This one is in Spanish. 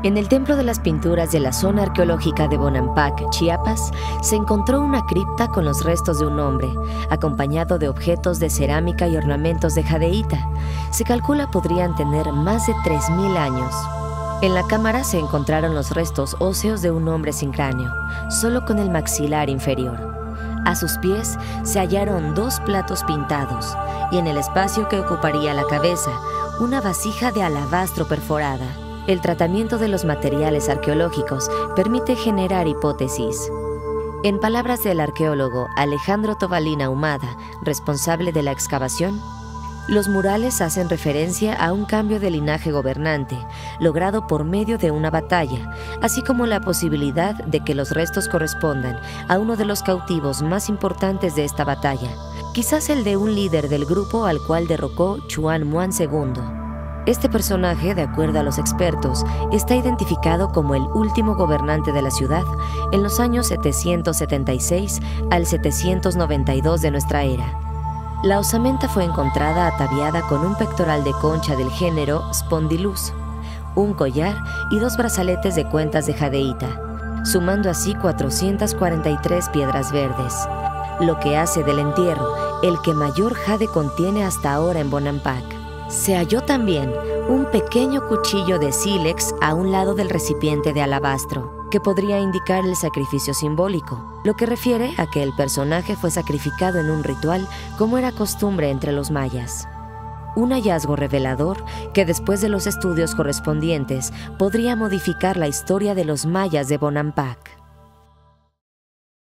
En el Templo de las Pinturas de la zona arqueológica de Bonampak, Chiapas, se encontró una cripta con los restos de un hombre, acompañado de objetos de cerámica y ornamentos de jadeíta. Se calcula podrían tener más de 3000 años. En la cámara se encontraron los restos óseos de un hombre sin cráneo, solo con el maxilar inferior. A sus pies se hallaron 2 platos pintados y en el espacio que ocuparía la cabeza, una vasija de alabastro perforada. El tratamiento de los materiales arqueológicos permite generar hipótesis. En palabras del arqueólogo Alejandro Tobalín Ahumada, responsable de la excavación, los murales hacen referencia a un cambio de linaje gobernante, logrado por medio de una batalla, así como la posibilidad de que los restos correspondan a uno de los cautivos más importantes de esta batalla, quizás el de un líder del grupo al cual derrocó Chuan Muan II. Este personaje, de acuerdo a los expertos, está identificado como el último gobernante de la ciudad en los años 776 al 792 de nuestra era. La osamenta fue encontrada ataviada con un pectoral de concha del género Spondylus, un collar y 2 brazaletes de cuentas de jadeíta, sumando así 443 piedras verdes, lo que hace del entierro el que mayor jade contiene hasta ahora en Bonampak. Se halló también un pequeño cuchillo de sílex a un lado del recipiente de alabastro, que podría indicar el sacrificio simbólico, lo que refiere a que el personaje fue sacrificado en un ritual como era costumbre entre los mayas. Un hallazgo revelador que después de los estudios correspondientes podría modificar la historia de los mayas de Bonampak.